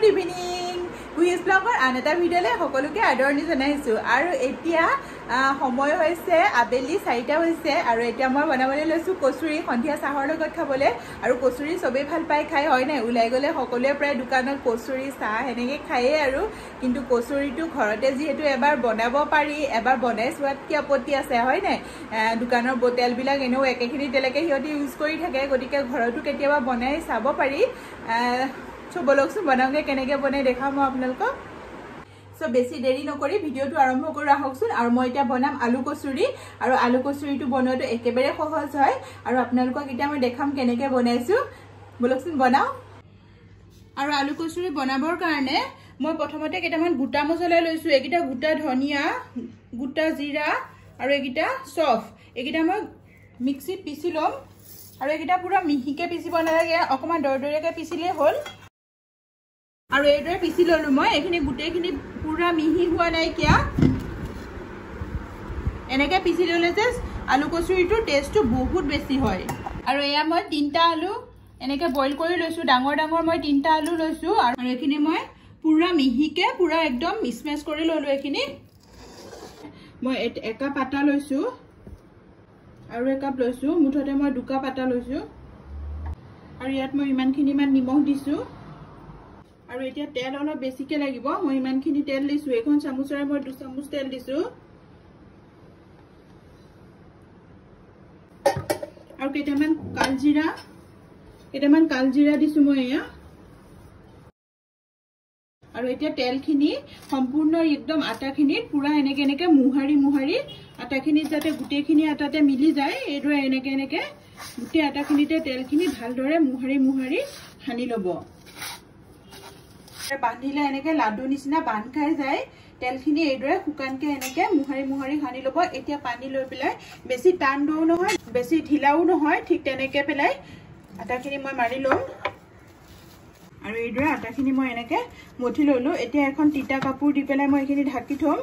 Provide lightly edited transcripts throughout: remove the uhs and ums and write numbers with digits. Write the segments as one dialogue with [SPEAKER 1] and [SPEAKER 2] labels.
[SPEAKER 1] good evening quiz bagger आन এটা ভিডিঅ'লে সকলোকে আদৰণি জনাইছো আৰু এতিয়া সময় হৈছে আবেলি 4টা হৈছে আৰু এতিয়া মই বনাবলৈ লৈছো কচুৰি সন্ধিয়া চাহৰ লগত খাবলৈ আৰু কচুৰি সবেই ভাল পাই খাই হয় নাই উলাই গলে সকলোৱে প্ৰায় দোকানত কচুৰি চাহ হেনেকে খায়ে আৰু কিন্তু কচুৰিটো ঘৰতে যেহেতু এবাৰ বনাব পাৰি এবাৰ বনাই সোৱাত কি আপত্তি আছে হয় নাই দোকানৰ বটল বিলাক এনেও একেখিনি তেলকে হিয়তি ইউজ কৰি থাকে গতিকে ঘৰটো কেতিয়াবা বনাই চাব পাৰি So boloksu banange keneke bonai dekha mo apnalko so besi deri nokori video tu arambho kori rahoksun aru moi eta banam alu kosuri aru alu kosuri tu bonoa tu ekebare sohoj hoy aru apnalko eta moi dekham keneke bonaisu boloksun banao aru alu kosuri bonabor karone moi prothomote ketaman guta masala loisu ekita guta dhania guta jira aru ekita sof ekita moi mixi pisi lom aru ekita pura mihike pisibo nalage okoma dordoreke pisile hol আৰু এইদৰে পিছি ললো মই এখিনি গুটেখিনি পুৰা মিহি হোৱা নাই কিয়া এনেকে পিছি ললে যে আলু কচুৰিটো টেষ্টটো বহুত বেছি হয় আৰু এয়া মই তিনটা আলু এনেকে বইল কৰি লৈছো ডাঙৰ ডাঙৰ মই তিনটা আলু লৈছো আৰু এখিনি মই পুৰা মিহিকে পুৰা একদম মিক্স কৰি ললো এখিনি মই একা পাতা লৈছো আৰু একাপ লৈছো মুঠতে মই দুকা পাতা লৈছো আৰু ইয়াত মই ইমানখিনি মান নিমখ দিছো আৰু এতিয়া তেল অলপ বেছিকে লাগিব মই ইমানখিনি তেল লৈছো এখন চামুচৰে মই 2 চামুচ তেল দিছো আৰু কেটামান কালজিৰা দিছো মই এয়া আৰু এতিয়া তেলখিনি সম্পূৰ্ণ একদম আটাখিনি পুৰা এনেকে মুহাৰি আটাখিনি যাতে গুটেখিনি আটাতে মিলি যায় এইদৰে এনেকে গুটে আটাখিনিতে তেলখিনি ভালদৰে মুহাৰি হানি লব বান্ধিলে এনেকে লাডু নিচিনা বান খাই যায় তেলখিনি এইদৰে শুকানকে এনেকে মুহাৰি হানি লব এতিয়া পানী লৈ পেলাই বেছি টান দও নহয় বেছি ঢিলাও নহয় ঠিক তেনেকে পেলাই আটাখিনি মই মাৰি লম আৰু এইদৰে আটাখিনি মই এনেকে মঠি ললো এতিয়া এখন তিতা কাপোৰ দি পেলাই মই এখিনি ঢাকি থম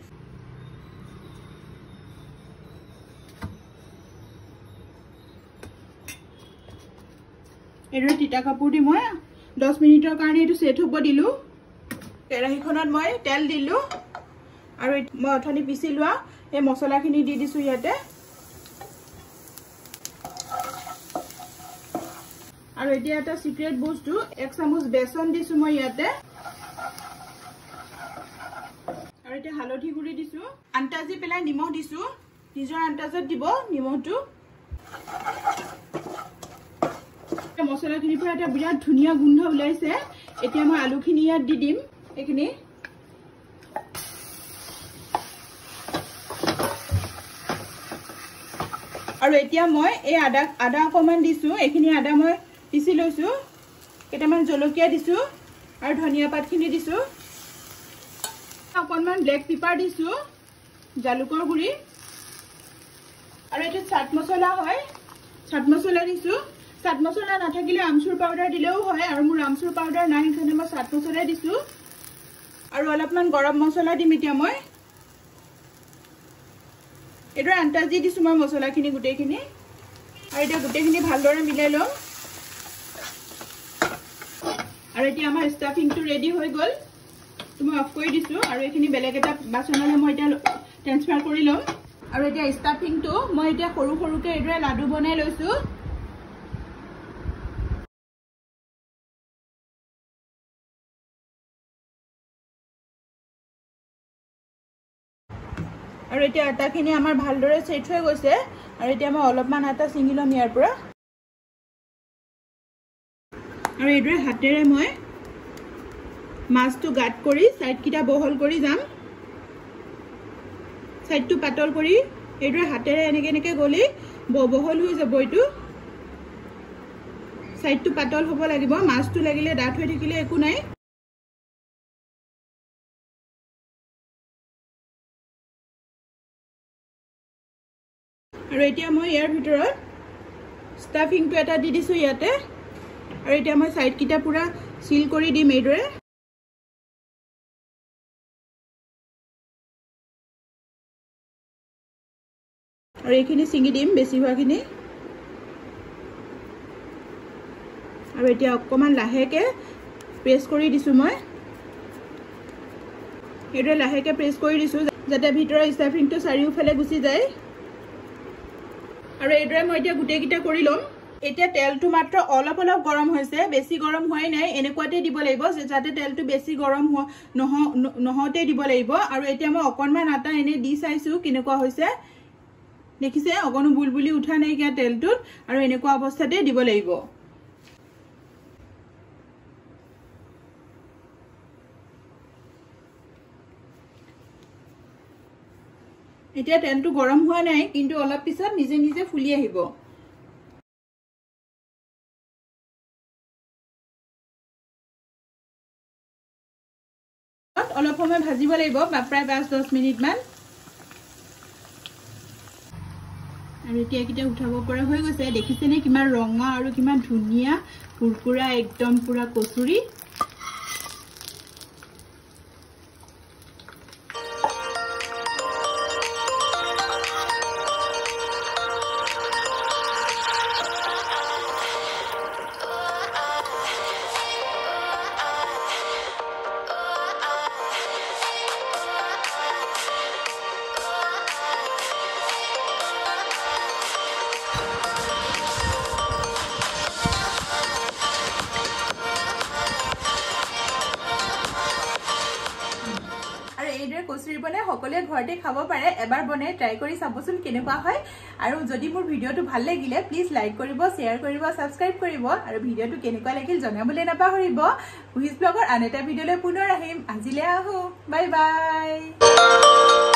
[SPEAKER 1] এইদৰে তিতা কাপোৰ দি মই 10 মিনিটৰ কাৰণে এটো সেট হ'ব দিলু কেৰাহীখনত মই তেল দিলু আৰু মই অথনি পিছি লোৱা এই মছলাখিনি দি দিছো ইয়াতে আৰু এতিয়া এটা সিক্ৰেট বস্তু 1 চামুচ বেসন দিছো মই ইয়াতে আৰু এটা হালধি গুৰি দিছো আন্তাজি পেলাই নিমখ দিছো নিজৰ আন্তাজত দিব নিমখটো মছলাখিনি পৰা এটা বিৰাট ধুনিয়া গোন্ধ ওলাইছে এতিয়া মই আলুখিনি ইয়াত দি দিম এখিনি আৰু এতিয়া মই এই আদা অকমান দিছো এখিনি আদা মই পিছি লৈছো কেটামান জলকীয়া দিছো আৰু ধনিয়া পাতখিনি দিছো অকমান ব্লেক পেপাৰ দিছো জালুকৰ গুৰি আৰু এটা চাট মছলা হয় চাট মছলা দিছো চাট মছলা নাথাকিলে আমচুৰ পাউডাৰ দিলেও হয় আৰু মোৰ আমচুৰ পাউডাৰ নাই কাৰণে মই চাট মছলা দিছো আৰু অলপমান গৰম মছলা দিম এতিয়া মই এডৰ আন্তাজি দিছো মই মছলাখিনি গুটেখিনি আৰু এটা গুটেখিনি ভালদৰে মিলাই লম আৰু এতিয়া আমাৰ ষ্টাফিংটো ৰেডি হৈ গল তুমি অফ কৰি দিছো আৰু এখিনি বেলেগ এটা বাচনলে মই এটা ট্ৰান্সফাৰ কৰি লম আৰু এতিয়া ষ্টাফিংটো মই এতিয়া সৰুকে এডৰে লাডু বনাই লৈছো আৰু এতিয়া আটাখিনি আমাৰ ভালদৰে সেট হৈ গৈছে আৰু এতিয়া মই অলপমান আটা চিঙি লম ইয়াৰ পৰা আৰু এইদৰে হাতেৰে মই মাছটো গাট কৰি সাইড কিটা বহল কৰি যাম সাইডটো পাতল কৰি এইদৰে হাতেৰে এনেকে গলি বহল হৈ যাব এইটো সাইডটো পাতল হ'ব লাগিব মাছটো লাগিলে ডাঠ হৈ থাকিলে একো নাই আৰু এতিয়া মই ইয়াৰ ভিতৰত ষ্টাফিংটো এটা দি দিছো ইয়াতে আৰু এতিয়া মই সাইড কিটা পুৰা সিল কৰি দিম এইদৰে আৰু এইখিনি সিঙি দিম বেছি হোৱাখিনি আৰু এতিয়া অকমান লাহেকে প্ৰেছ কৰি দিছো মই এটা লাহেকে প্ৰেছ কৰি দিছো যাতে ভিতৰৰ ষ্টাফিংটো চাৰিওফালে গুচি যায় আৰু এইদৰে মই এতিয়া গুটেকিটা কৰি লম এতিয়া তেলটো মাত্ৰ অলপ অলপ গৰম হৈছে বেছি গৰম হোৱাই নাই এনেকুৱাতে দিব লাগিব যাতে তেলটো বেছি গৰম নহওঁতে দিব লাগিব আৰু এতিয়া মই অকণমান আটা এনে দি চাইছো কেনেকুৱা হৈছে দেখিছে অকণো বুলবুলি উঠা নাই কিয়া তেলটোত আৰু এনেকুৱা অৱস্থাতে দিব লাগিব এতিয়া তেলটো গৰম হোৱা নাই কিন্তু অলপ পিছত নিজে নিজে ফুলি আহিব অলপ সময় ভাজিব লাগিব প্ৰায় 5-10 মিনিট মান আৰু এতিয়া কিটা উঠাব পৰা হৈ গৈছে দেখিছে নে কিমান ৰঙা আৰু কিমান ধুনিয়া কুৰকুৰা একদম পুৰা কচুৰি কচুৰি বনাই সকলোৱে ঘৰতে খাব পাৰে এবাৰ বনাই ট্ৰাই কৰি চাবচোন কেনেকুৱা হয় আৰু যদি মোৰ ভিডিওটো ভাল লাগিলে প্লিজ লাইক কৰিব শেয়াৰ কৰিব সাবস্ক্ৰাইব কৰিব আৰু ভিডিওটো কেনেকুৱা লাগিল জনাবলৈ নাপাহৰিব কুইজ ব্লগৰ আন এটা ভিডিওলৈ পুনৰ আহিম আজিলৈ আহো বাই বাই